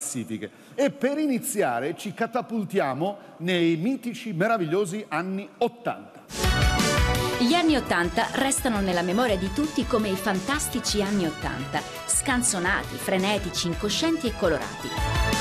classifiche. E per iniziare ci catapultiamo nei mitici, meravigliosi anni 80. Gli anni 80 restano nella memoria di tutti come i fantastici anni 80, scanzonati, frenetici, incoscienti e colorati.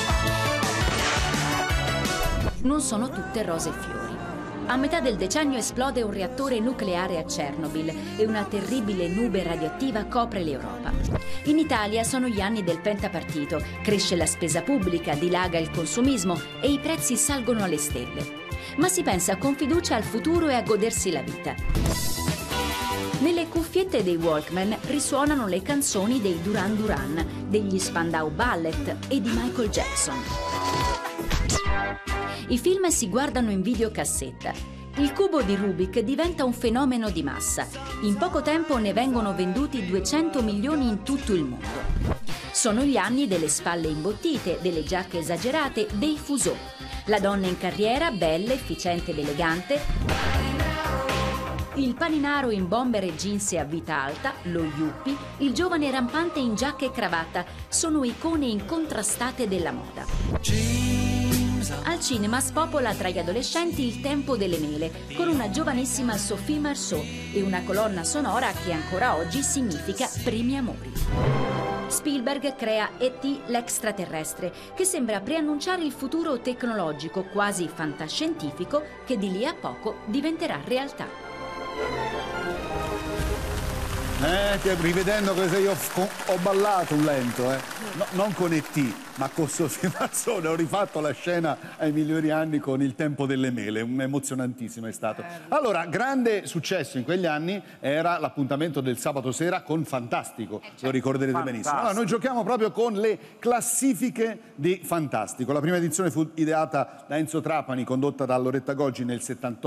Non sono tutte rose e fiori. A metà del decennio esplode un reattore nucleare a Chernobyl e una terribile nube radioattiva copre l'Europa. In Italia sono gli anni del pentapartito, cresce la spesa pubblica, dilaga il consumismo e i prezzi salgono alle stelle. Ma si pensa con fiducia al futuro e a godersi la vita. Nelle cuffiette dei Walkman risuonano le canzoni dei Duran Duran, degli Spandau Ballet e di Michael Jackson. I film si guardano in videocassetta. Il cubo di Rubik diventa un fenomeno di massa. In poco tempo ne vengono venduti 200 milioni in tutto il mondo. Sono gli anni delle spalle imbottite, delle giacche esagerate, dei fuseau. La donna in carriera, bella, efficiente ed elegante. Il paninaro in bomber e jeans a vita alta, lo yuppie, il giovane rampante in giacca e cravatta sono icone incontrastate della moda. Al cinema spopola tra gli adolescenti Il tempo delle mele, con una giovanissima Sophie Marceau e una colonna sonora che ancora oggi significa primi amori. Spielberg crea E.T. l'extraterrestre, che sembra preannunciare il futuro tecnologico quasi fantascientifico che di lì a poco diventerà realtà. Rivedendo questo io ho ballato un lento, no, non con E.T., ma con Sofia Mazzone. Ho rifatto la scena ai migliori anni con Il tempo delle mele, emozionantissimo è stato. Allora, grande successo in quegli anni era l'appuntamento del sabato sera con Fantastico, lo ricorderete benissimo. Allora, noi giochiamo proprio con le classifiche di Fantastico. La prima edizione fu ideata da Enzo Trapani, condotta da Loretta Goggi nel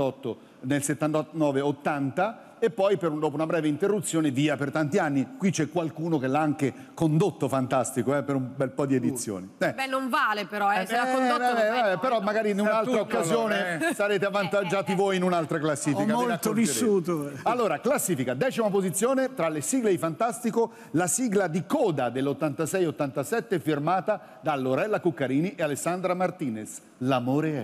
79-80, e poi dopo una breve interruzione via per tanti anni. Qui c'è qualcuno che l'ha anche condotto Fantastico per un bel po' di edizioni. Beh, non vale però, se l'ha condotto però magari in un'altra occasione sarete avvantaggiati voi in un'altra classifica. Ho molto vissuto. Allora, classifica, 10ª posizione tra le sigle di Fantastico, la sigla di coda dell'86-87 firmata da Lorella Cuccarini e Alessandra Martinez. L'amore è...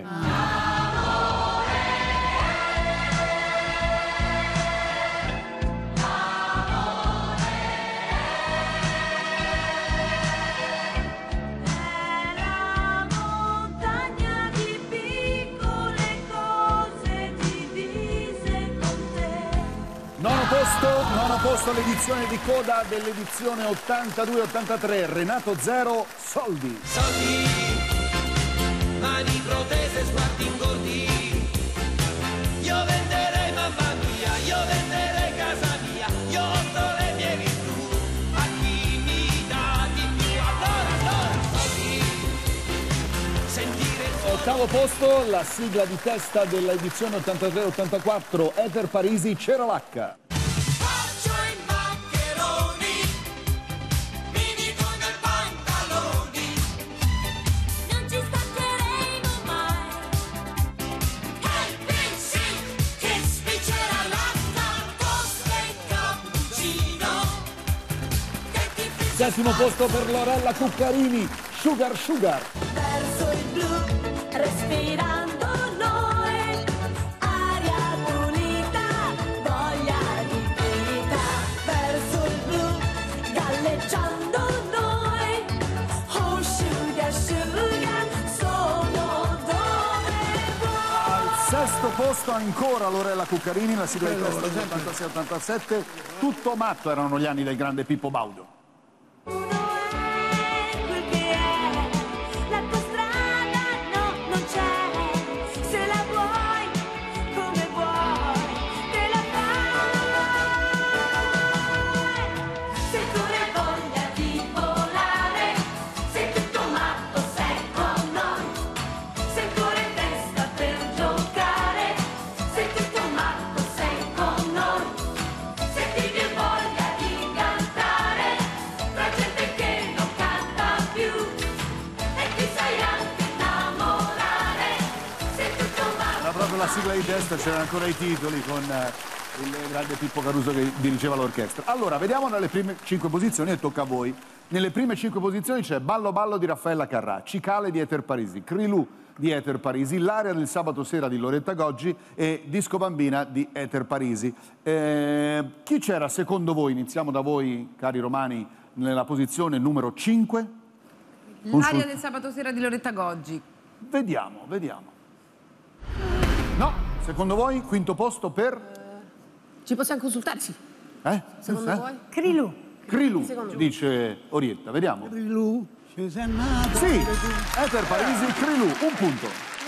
Nono posto l'edizione di coda dell'edizione 82-83, Renato Zero, Soldi. Soldi, mani protese, sguardi ingordi. Io venderei mamma mia, io venderei casa mia, io offro le mie virtù a chi mi dà di più. Allora, soldi, sentire il suono. Ottavo posto, la sigla di testa dell'edizione 83-84, Ether Parisi, Ceralacca. Settimo posto per Lorella Cuccarini, Sugar Sugar. Verso il blu, respirando noi, aria pulita, voglia di vita. Verso il blu, galleggiando noi, oh sugar sugar, sono dove vuoi. Al sesto posto ancora Lorella Cuccarini, la sigla di testa 86-87, Tutto matto erano gli anni del grande Pippo Baudo. La sigla di testa c'erano ancora i titoli con il grande Pippo Caruso che dirigeva l'orchestra. Allora, vediamo nelle prime 5 posizioni e tocca a voi. Nelle prime 5 posizioni c'è Ballo Ballo di Raffaella Carrà, Cicale di Eter Parisi, Crilù di Eter Parisi, L'aria del sabato sera di Loretta Goggi e Disco Bambina di Eter Parisi. Chi c'era secondo voi, iniziamo da voi cari romani, nella posizione numero 5? L'aria del sabato sera di Loretta Goggi. Vediamo. No, secondo voi quinto posto per? Ci possiamo consultare? Sì. Secondo voi? Crilù. Crilù, dice Orietta, vediamo. Crilù, ci sei nato. Sì, Eter Parisi, Crilù, un punto.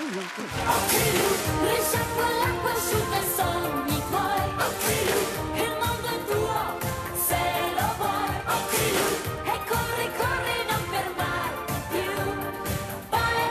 Risciacqua l'acqua asciutta e sogni tuoi. Il mondo è tuo, se lo vuoi. E corri, corri, non fermarti più. Vai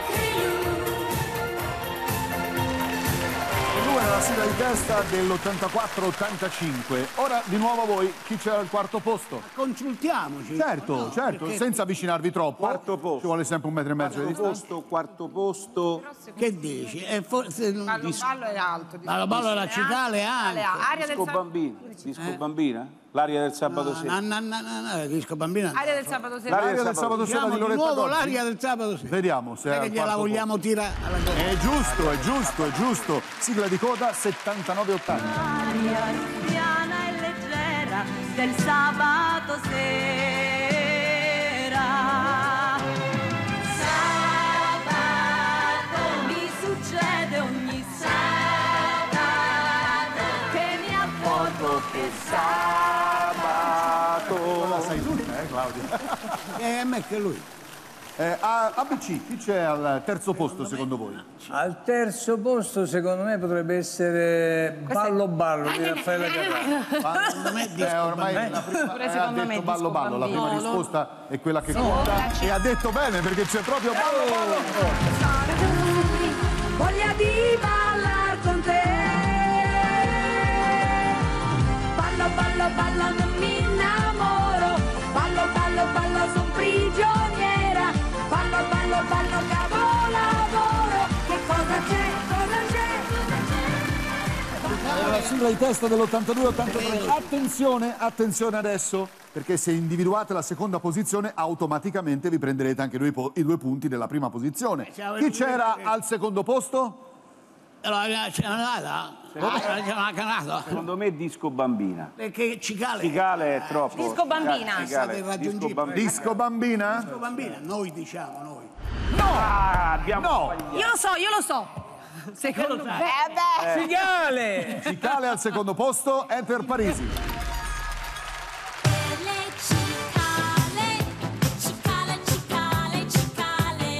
Crilù era la sigla di testa dell'84-85. Ora di nuovo voi, chi c'era al quarto posto? Consultiamoci. Certo, perché- senza avvicinarvi troppo. Quarto posto. Ci vuole sempre 1,5 metri di distanza. Quarto posto. Che dici? Forse non Ballo Ballo è alto. Ballo Ballo era Cicale anche. Aria del Disco sabato. Bambina. Disco Bambina? L'aria del sabato sera. No, Disco Bambina. Aria del sabato sera. L'aria del sabato sera Diciamo di di Loretta nuovo Goggi. l'aria del sabato sera. Vediamo se Non è è al che gliela quarto vogliamo tirare alla gola. posto. È giusto. Sigla di coda 79-80. Aria piana e leggera del sabato sera. Sabato mi succede ogni sabato che mi avvolgo per sabato. La sai tutta, Claudia? A me che lui. ABC, chi c'è al terzo posto secondo voi? Al terzo posto secondo me potrebbe essere Ballo Ballo di Raffaella Carrà. Secondo me Disco Ormai Bambina. la prima, Pure ha secondo me detto Ballo Disco Ballo, la prima Bambino. risposta è quella che conta e ha detto bene perché c'è proprio Ballo Ballo. Voglia di ballar con te. Ballo, ballo, ballo, non mi innamoro. Ballo, ballo, ballo, son prigioniera. Ballo, ballo, ballo, capolavoro. Che cosa c'è? Era la sigla di testa dell'82-83. Attenzione adesso, perché se individuate la seconda posizione automaticamente vi prenderete anche i 2 punti della prima posizione. Chi c'era al secondo posto? C'è una canata. Secondo me Disco Bambina. Perché Cicale. Cicale è troppo. Disco Bambina. Disco Bambina. Disco Bambina? Disco Bambina, noi diciamo, noi. No! Io lo so. Secondo me. Cicale! Cicale al secondo posto, Eter Parisi. Le cicale, cicale, cicale,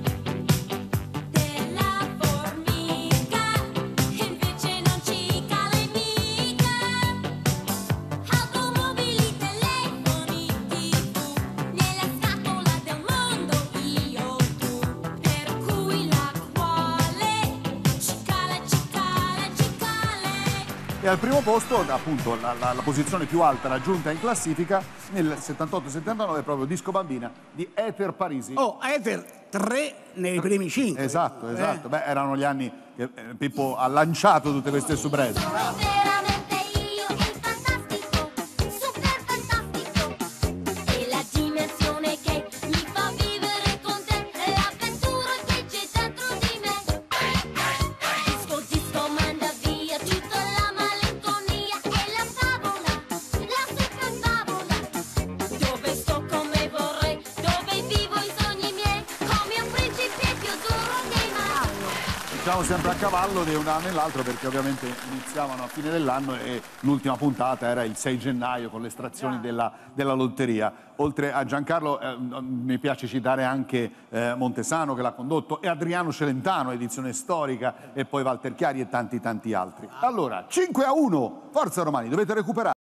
della formica, invece non cicale mica. Automobili, telefoni, TV, nella scatola del mondo io tu, per cui la quale cicale, cicale, cicale. E al primo posto, appunto, la posizione più alta raggiunta in classifica nel 78-79 è proprio Disco Bambina di Eter Parisi. Oh, Eter 3 nei primi 5. Esatto. Beh, erano gli anni che Pippo ha lanciato tutte queste soubrette. Sono veramente io il fantastico, super fantastico. E la dimensione che mi fa vivere con te è l'avventura che c'è dentro di me. Disco, disco, manda via tutta la malinconia e la favola, la super favola. Dove sto come vorrei, dove vivo i sogni miei, come un principe più duro dei mai. Siamo sempre a cavallo di un anno e l'altro perché ovviamente iniziavano a fine dell'anno e l'ultima puntata era il 6 gennaio con le estrazioni della lotteria. Oltre a Giancarlo mi piace citare anche Montesano che l'ha condotto e Adriano Celentano, edizione storica, e poi Walter Chiari e tanti altri. Allora, 5-1, forza Romani, dovete recuperare.